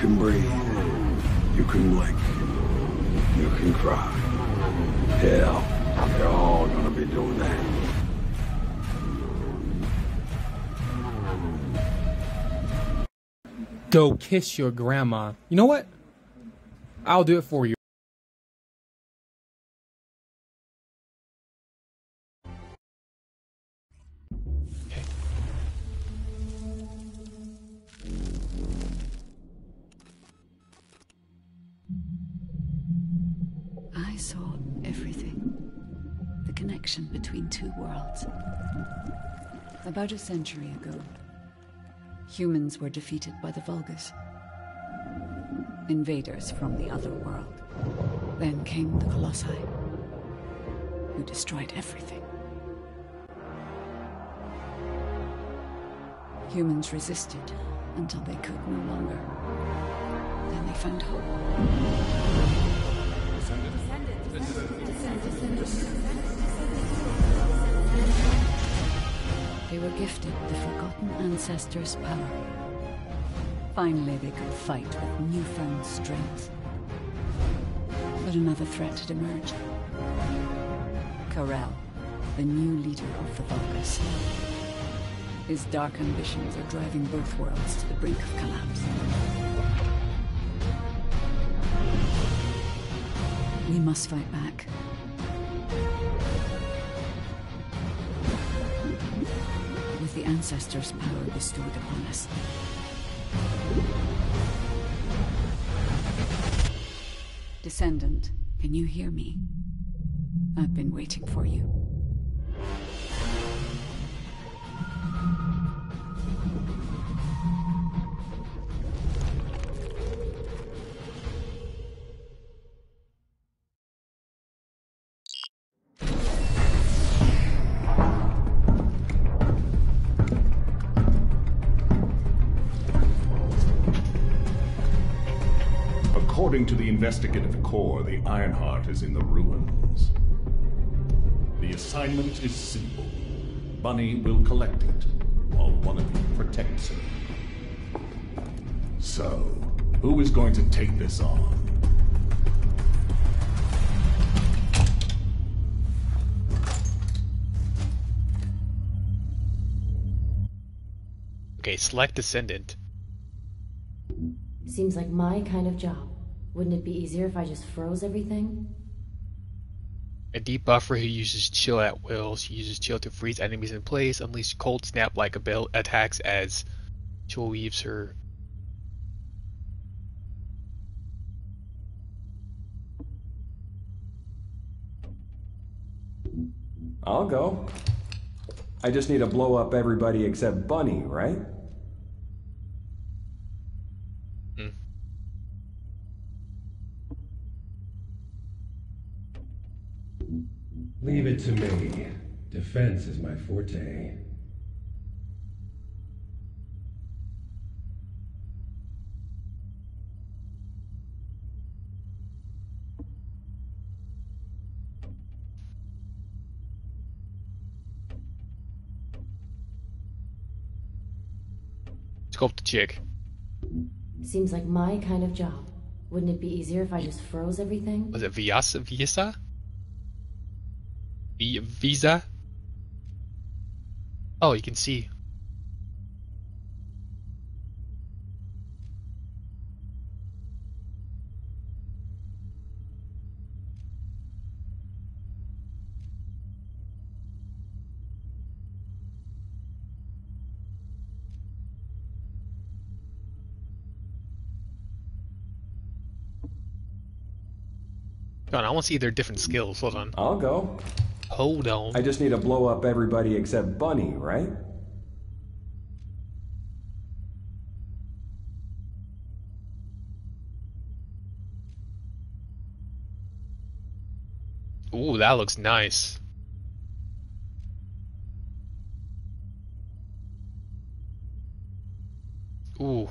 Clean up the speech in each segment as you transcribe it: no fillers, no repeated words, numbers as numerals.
can breathe. You can blink. You can cry. Hell, they're all gonna be doing that. Go kiss your grandma. You know what? I'll do it for you. I saw everything. The connection between two worlds. About a century ago, humans were defeated by the Vulgus. Invaders from the other world. Then came the Colossi, who destroyed everything. Humans resisted until they could no longer. Then they found hope. They were gifted the Forgotten Ancestors' power. Finally, they could fight with newfound strength. But another threat had emerged. Karel, the new leader of the Vulgus. His dark ambitions are driving both worlds to the brink of collapse. We must fight back. With the Ancestors' power bestowed upon us. Descendant, can you hear me? I've been waiting for you. According to the investigative core, the Ironheart is in the ruins. The assignment is simple. Bunny will collect it, while one of you protects her. So, who is going to take this on? Okay, select Descendant. Seems like my kind of job. Wouldn't it be easier if I just froze everything? A debuffer who uses chill at will. She uses chill to freeze enemies in place. Unleash cold snap like attacks as chill weaves her. I'll go. I just need to blow up everybody except Bunny, right? Leave it to me. Defense is my forte. Sculpt the chick. Seems like my kind of job. Wouldn't it be easier if I just froze everything? Was it Visa? Visa? Oh, you can see. Hold on, I want to see their different skills. Hold on. I'll go. Hold on. I just need to blow up everybody except Bunny, right? Ooh, that looks nice. Ooh.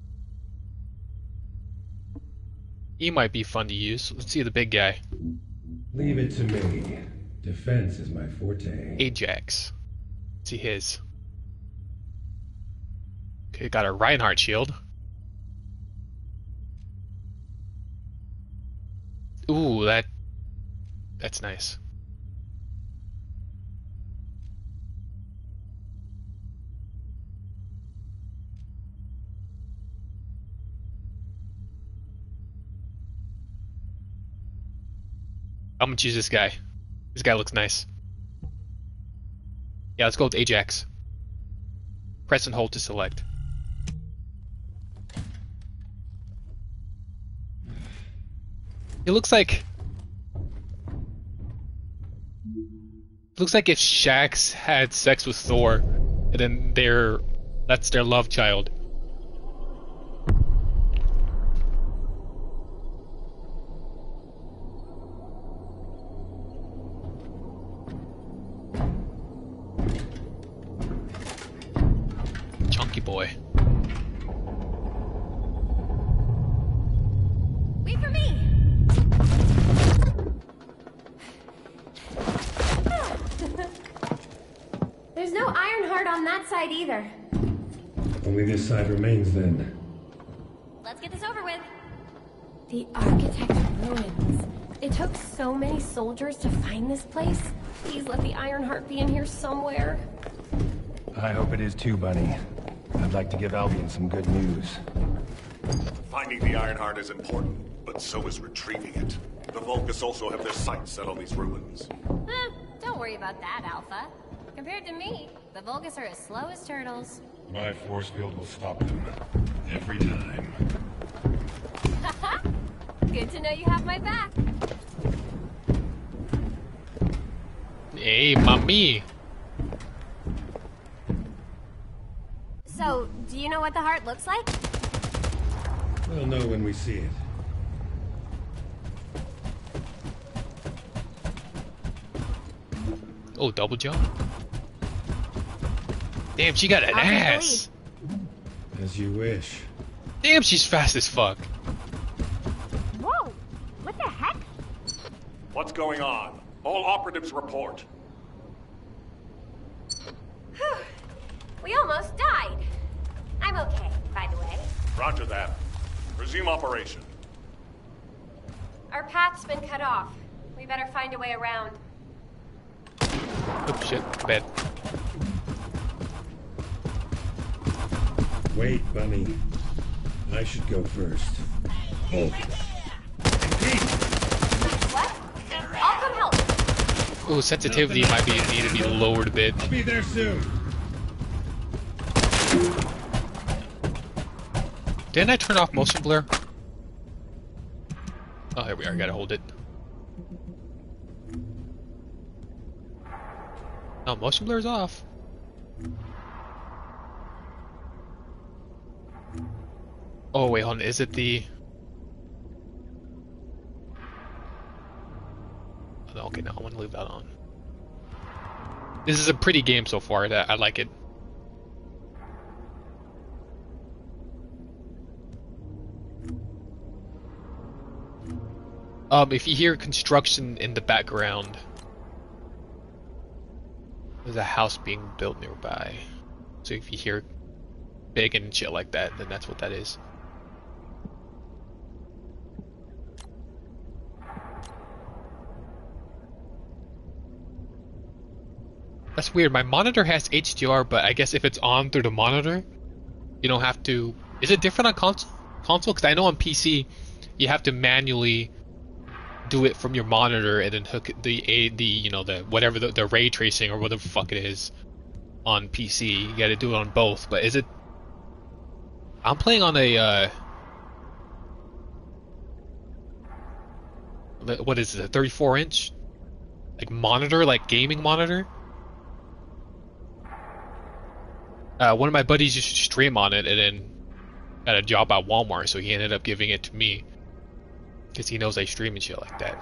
He might be fun to use. Let's see the big guy. Leave it to me. Defense is my forte. Ajax. See his. Okay, got a Reinhardt shield. Ooh, that's nice. I'm gonna choose this guy. This guy looks nice. Yeah, let's go with Ajax. Press and hold to select. It looks like if Shax had sex with Thor, and then that's their love child. Chunky boy. Wait for me. There's no Ironheart on that side either. Only this side remains then. Let's get this over with. The Architect Ruins. It took so many soldiers to find this place. Please let the Ironheart be in here somewhere. I hope it is too, Bunny. I'd like to give Albion some good news. Finding the Ironheart is important, but so is retrieving it. The Vulgus also have their sights set on these ruins. Don't worry about that, Alpha. Compared to me, the Vulgus are as slow as turtles. My force field will stop them. Every time. Good to know you have my back. Hey, mommy. So, do you know what the heart looks like? We'll know when we see it. Oh, double jump. Damn, she got an I'll take the ass. As you wish. Damn, she's fast as fuck. Whoa! What the heck? What's going on? All operatives report. Whew. We almost died. I'm okay, by the way. Roger that. Resume operation. Our path's been cut off. We better find a way around. Oh shit, bad. Wait, Bunny. I should go first. Oh. What? I'll come help. Oh, sensitivity might need to be lowered a bit. I'll be there soon. Didn't I turn off motion blur? Oh, here we are. Gotta hold it. Oh, motion blur's off. Oh wait, hold on. Is it the? Oh, no, okay, no, I want to leave that on. This is a pretty game so far. That I like it. If you hear construction in the background, there's a house being built nearby. So if you hear big and shit like that, then that's what that is. That's weird. My monitor has HDR, but I guess if it's on through the monitor, you don't have to. Is it different on console? Because I know on PC, you have to manually do it from your monitor and then hook the whatever the ray tracing or whatever the fuck it is on PC. You got to do it on both. But is it? I'm playing on a what is it? A 34-inch like monitor, like gaming monitor. One of my buddies used to stream on it and then got a job at Walmart, so he ended up giving it to me. Because he knows I stream and shit like that.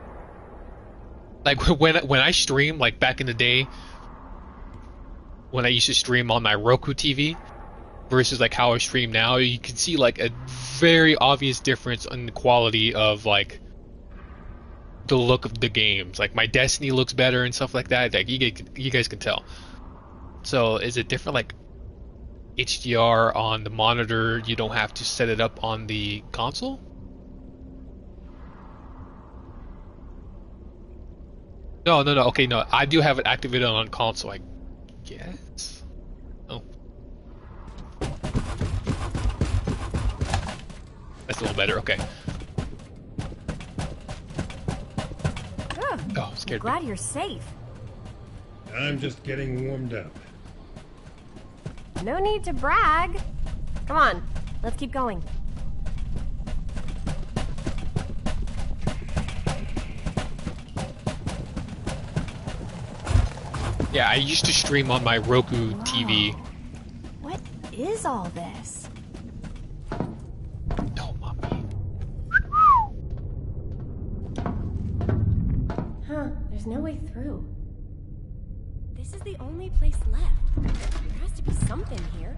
Like when I stream, like back in the day, when I used to stream on my Roku TV versus like how I stream now, you can see like a very obvious difference in the quality of like the look of the games. Like my Destiny looks better and stuff like that. Like you guys can tell. So is it different? Like HDR on the monitor, you don't have to set it up on the console? No. Okay, no. I do have it activated on console, I guess. Oh. That's a little better. Okay. Oh, scared me. Glad you're safe. I'm just getting warmed up. No need to brag. Come on, let's keep going. Yeah, I used to stream on my Roku TV. What is all this? No, mommy. Huh, there's no way through. This is the only place left. There has to be something here.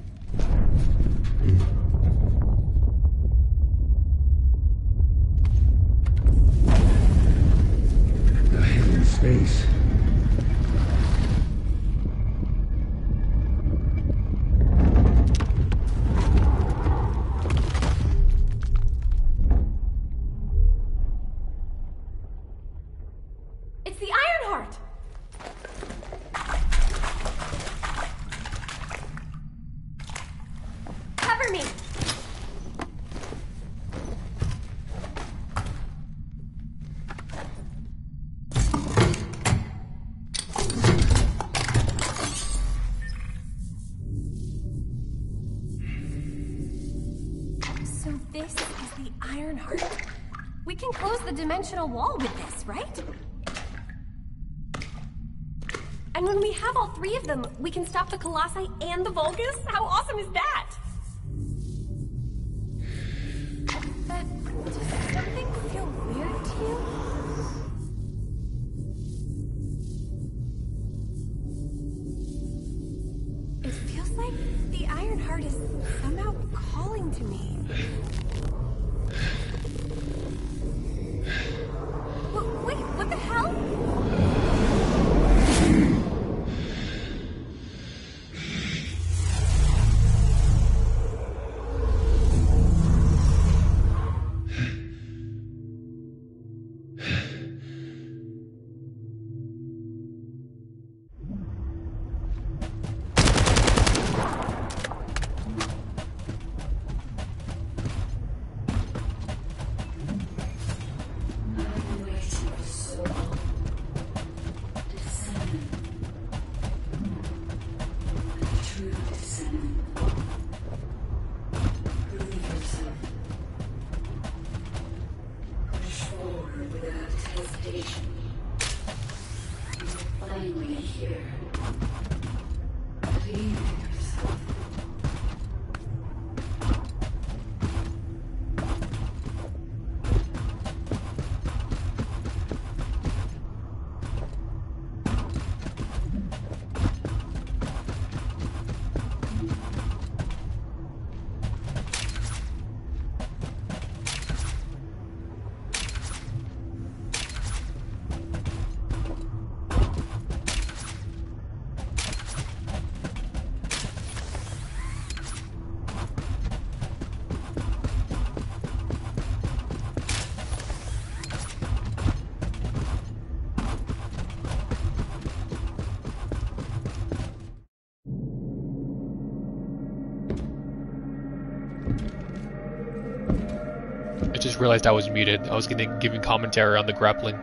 A hidden space. It's the Ironheart! Cover me! So this is the Ironheart. We can close the dimensional wall with this, right? And when we have all three of them, we can stop the Colossi and the Vulgus? How awesome is that? But does something feel weird to you? It feels like the Ironheart is somehow calling to me. Wait, what the hell? I just realized I was muted. I was giving commentary on the grappling.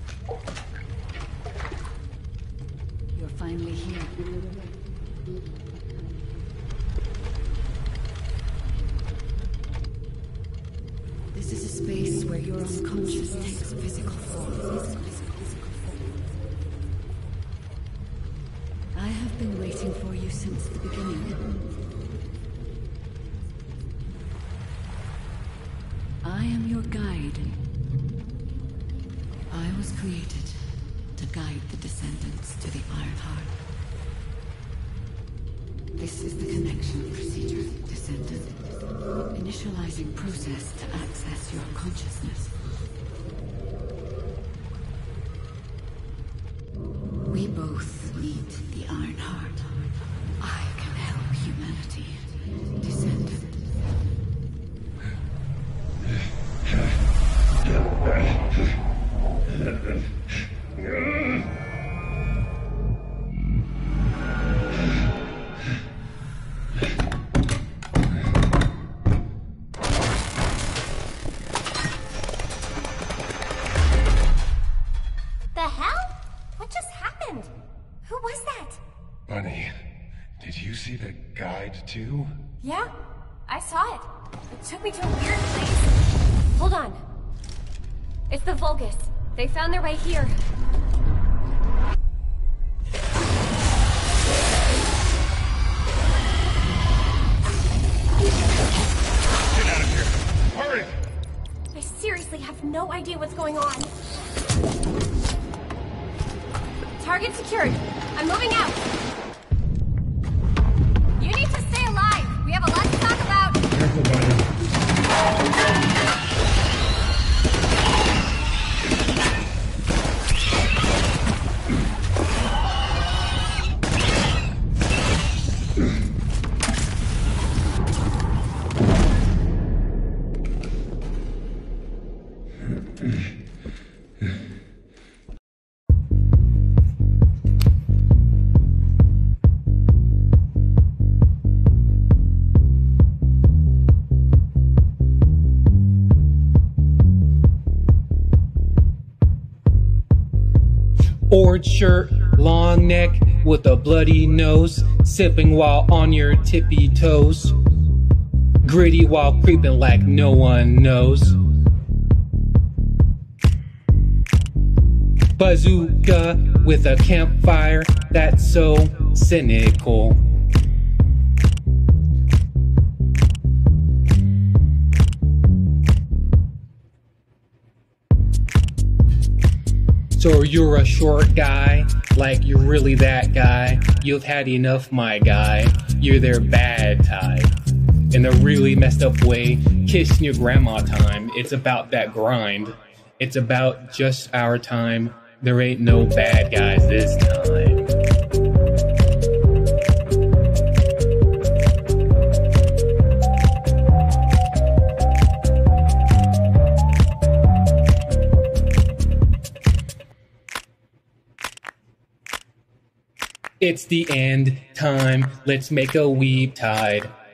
You're finally here. your unconscious takes physical form. I have been waiting for you since the beginning. I am your guide. I was created to guide the descendants to the Ironheart. This is the connection procedure, descendant. Initializing process to access your consciousness. We both need the Ironheart. I can help humanity. Descendant. The hell? What just happened? Who was that? Bunny, did you see the guide too? Yeah, I saw it. It took me to a weird place. Hold on. It's the Vulgus. They found their way here. Get out of here! Hurry! I seriously have no idea what's going on. Target secured. I'm moving out. You need to stay alive. We have a lot to talk about. Careful, Bunny. Orange shirt, long neck with a bloody nose, sipping while on your tippy toes. Gritty while creeping like no one knows. Bazooka with a campfire that's so cynical. So you're a short guy, like you're really that guy. You've had enough, my guy. You're their bad type. In a really messed up way, kissing your grandma time. It's about that grind. It's about just our time. There ain't no bad guys this time. It's the end time, let's make a weep tide.